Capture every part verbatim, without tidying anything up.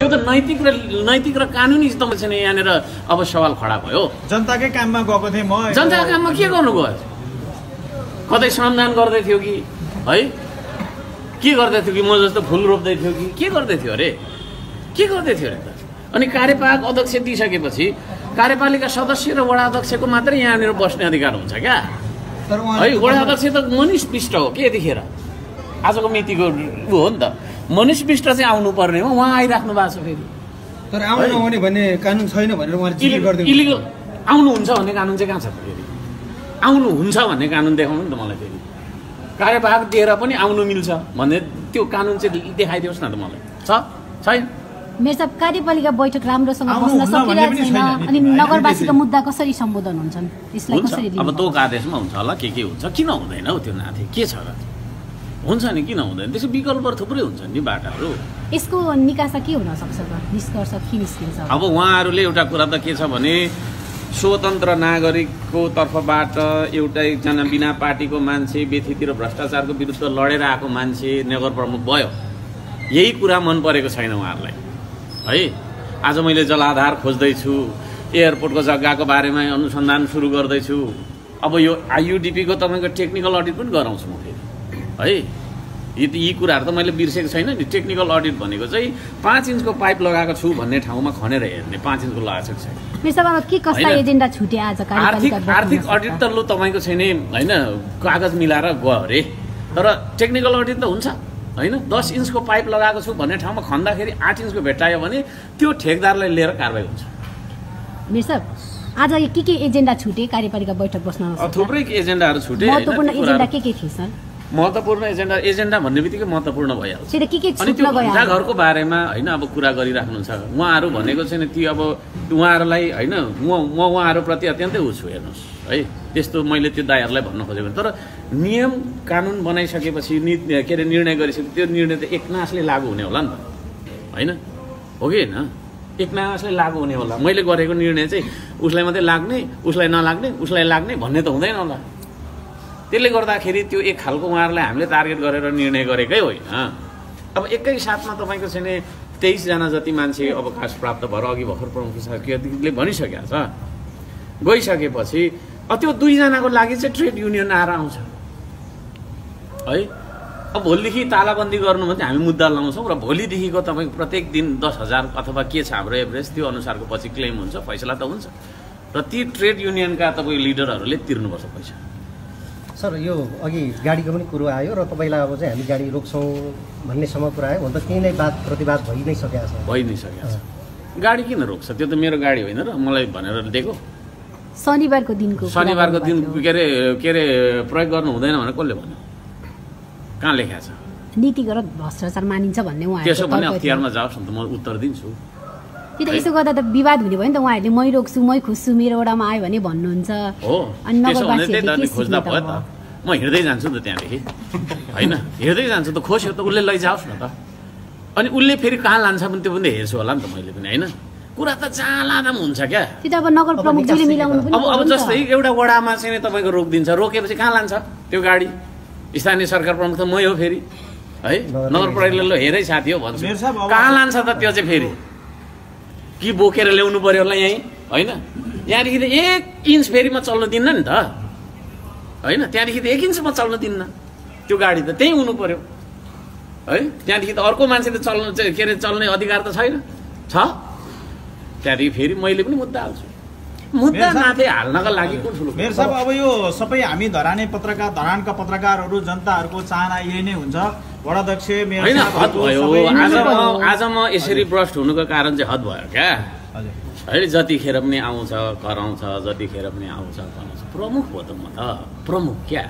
त नैतिक र नैतिक र कानुनी स्तम्भ छैन यहाँनिर अब सवाल खडा भयो। जनताकै काममा गएको थिएँ म। जनताको काममा के गर्नु गयो? कतै श्रमदान गर्दै थियो कि है के गर्दै थियो कि म जस्तो फुल रोप्दै थियो कि के गर्दै थियो अरे के गर्दै थियो अरे त? अनि कार्यपालक अध्यक्ष दिइसकेपछि कार्यपालिका सदस्य र वडा अध्यक्षको मात्रै यहाँनिर बस्ने अधिकार हुन्छ क्या है? वडा अध्यक्ष त मनिष विष्ट हो कि यतिखेर आजको मितिको ऊ हो नि त। मनिष विष्ट चाहिँ आउनु पर्ने हो, उहाँ आइराख्नु भएको छ फेरि। तर आउनु नआउने भन्ने कानुन छैन भनेर उहाँले जिकिर गर्दै इलिगल आउनुहुन्छ भन्ने कानुन चाहिँ कहाँ छ फेरि? आउनुहुन्छ भन्ने कानुन देखाउनु नि त मलाई फेरि। कार्यभाग दिएर पनि आउनु मिल्छ भन्ने त्यो कानुन चाहिँ देखाइदियोस् न त मलाई। छ छैन? मेरो साहब कार्यपालिका बैठक राम्रोसँग बस्न सकिरहेको छैन अनि नगरवासीको मुद्दा कसरी सम्बोधन हुन्छन् त्यसलाई कसरी लिनु? अब तोक आदेशमा हुन्छ होला के के हुन्छ, किन हुँदैन हौ त्यो नाथे के छ र? हुन्छ नि किन हुँदैन? त्यसो विकल्पहरू थुप्रै हुन्छन् नि बाटाहरू। यसको निकासा के हुन सक्छ त? निष्कर्ष के निस्किन्छ? अब उहाँहरूले एउटा कुरा त के छ भने स्वतन्त्र नागरिकको तर्फबाट एउटा एकजना बिना पार्टीको मान्छे व्यथिति र भ्रष्टाचारको विरुद्ध लडेर आएको मान्छे नगर प्रमुख भयो, यही कुरा मन परेको छैन उहाँहरूलाई है। आज मैले जलाधार खोज्दैछु, एयरपोर्टको जग्गाको बारेमा अनुसन्धान सुरु गर्दैछु। अब यो आइयुडिपीको तपाईँको टेक्निकल अडिट पनि गराउँछु म फेरि है। यी यी कुराहरू त मैले बिर्सेको छैन नि। टेक्निकल अडिट भनेको चाहिँ पाँच इन्चको पाइप लगाएको छु भन्ने ठाउँमा खनेर हेर्ने, पाँच इन्चको लगाएको छैन। एजेन्डा छुटे आज आर्थिक आर्थिक अडिट त लु तपाईँको छैन होइन, कागज मिलाएर गयो अरे, तर टेक्निकल अडिट त हुन्छ होइन। दस इन्चको पाइप लगाएको छु भन्ने ठाउँमा खन्दाखेरि आठ इन्चको भेट्टायो भने त्यो ठेकदारलाई लिएर कारवाही हुन्छ। मिसर आज के के एजेन्डा छुटे कार्यपालिका बैठक बस्न? थुप्रै एजेन्डाहरू छुटे। महत्त्वपूर्ण एजेन्डा के के थिए सर? महत्त्वपूर्ण एजेन्डा एजेन्डा भन्ने बित्तिकै महत्त्वपूर्ण भइहाल्छ। के के अनि त्यो घण्टा घरको बारेमा होइन अब कुरा गरिराख्नुहुन्छ उहाँहरू भनेको छैन ती। अब उहाँहरूलाई होइन म म उहाँहरूप्रति अत्यन्तै उ छु हेर्नुहोस् है। त्यस्तो मैले त्यो दाइहरूलाई भन्न खोजेको, तर नियम कानुन बनाइसकेपछि नि के अरे निर्णय गरिसकेपछि त्यो निर्णय त एकनासले लागू हुने होला नि त होइन, हो कि होइन? एकनासले लागू हुने होला। मैले गरेको निर्णय चाहिँ उसलाई मात्रै लाग्ने, उसलाई नलाग्ने, उसलाई लाग्ने भन्ने त हुँदैन होला। त्यसले गर्दाखेरि त्यो एक खालको उहाँहरूलाई हामीले टार्गेट गरेर निर्णय गरेकै होइन। अब एकै साथमा तपाईँको छैन तेइसजना जति मान्छे अवकाश प्राप्त भएर अघि भर्खर प्रमुख सचिवले भनिसकेको छ गइसकेपछि त्यो दुईजनाको लागि चाहिँ ट्रेड युनियन आएर आउँछ है। अब भोलिदेखि तालाबन्दी गर्नु भने हामी मुद्दा लाउँछौँ र भोलिदेखिको तपाईँको प्रत्येक दिन दस हजार अथवा के छ हाम्रो एभरेज त्यो अनुसारको पछि क्लेम हुन्छ, फैसला त हुन्छ र ती ट्रेड युनियनका तपाईँको लिडरहरूले तिर्नुपर्छ पैसा। सर यो अघि गाडीको पनि कुरो आयो र तपाईँलाई अब चाहिँ हामी गाडी रोक्छौँ भन्नेसम्म कुरा आयो भने त केही नै बात प्रतिवाद भइ नै सकेको छ। भइ नै सकेको छ। गाडी किन रोक्छ? त्यो त मेरो गाडी होइन र मलाई भनेर दिएको। शनिबारको दिनको शनिबारको दिन के अरे के अरे प्रयोग गर्नु हुँदैन भनेर कसले भन्यो? कहाँ लेखेको छ? नीतिगत भ्रष्टाचार मानिन्छ भन्ने उहाँहरू त्यसो भने अख्तियारमा जाओस् न त, म उत्तर दिन्छु। त्यो त यसो गर्दा त विवाद हुने भयो नि त। उहाँहरूले मै रोक्छु मै खोज्छु मेरो वडामा आयो भने भन्नुहुन्छ। हो त्यसो भने त्यही त खोज्दा भयो त। म हिँड्दै जान्छु नि त त्यहाँदेखि होइन, हिँड्दै जान्छु त, खोज्यो त उसले लैजाओस् न त। अनि उसले फेरि कहाँ लान्छ भने त्यो पनि हेर्छु होला नि त मैले पनि होइन। कुरा त जहाँ लाँदा पनि हुन्छ क्या। त्यो त अब नगर प्रमुखले मिलाउनु पनि अब अब जस्तै एउटा वडामा चाहिँ तपाईँको रोकिदिन्छ, रोकेपछि कहाँ लान्छ त्यो गाडी? स्थानीय सरकार प्रमुख त मै हो फेरि है। नगर प्रहरीले ल हेरै साथी हो भन्छु, कहाँ लान्छ त त्यो चाहिँ फेरि? कि बोकेर ल्याउनु पर्यो होला यहीँ होइन? यहाँदेखि त एक इन्च फेरि म चल्न दिन्न नि त होइन। त्यहाँदेखि त एक इन्च म चल्न दिन्न, त्यो गाडी त त्यहीँ हुनु पर्यो है। त्यहाँदेखि त अर्को मान्छे त चल्न के अरे चल्ने अधिकार त छैन छ। त्यहाँदेखि फेरि मैले पनि मुद्दा हाल्छु। मुद्दा माथि हाल्नका लागि कुन ठुलो मेरो साहब अब यो सबै हामी धराने पत्रकार धरानका पत्रकारहरू जनताहरूको चाहना यही नै हुन्छ। वडाध्यक्ष मेयर होइन हद भयो। आज म आज म यसरी भ्रष्ट हुनुको कारण चाहिँ हद भयो क्या है। जतिखेर पनि आउँछ कराउँछ, जतिखेर पनि आउँछ कराउँछ। प्रमुख हो त म त प्रमुख क्या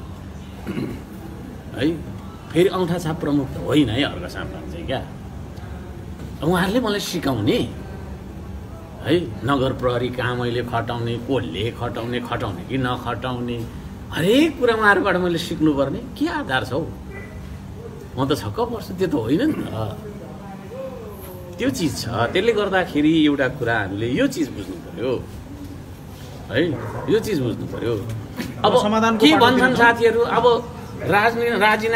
है। फेरि औँठा छाप प्रमुख त होइन है हर्का साम्पाङ चाहिँ क्या। उहाँहरूले मलाई सिकाउने है नगर प्रहरी कहाँ मैले खटाउने, कसले खटाउने, खटाउने कि नखटाउने, हरेक कुरा उहाँहरूबाट मैले सिक्नुपर्ने के आधार छ हौ? म त छक्क पर्छु। त्यो त होइन नि त, त्यो चिज छ। त्यसले गर्दाखेरि एउटा कुरा हामीले यो चिज बुझ्नु पर्यो है, यो चिज बुझ्नु पर्यो। अब के भन्छन् साथीहरू? अब राजनीति राजीनामा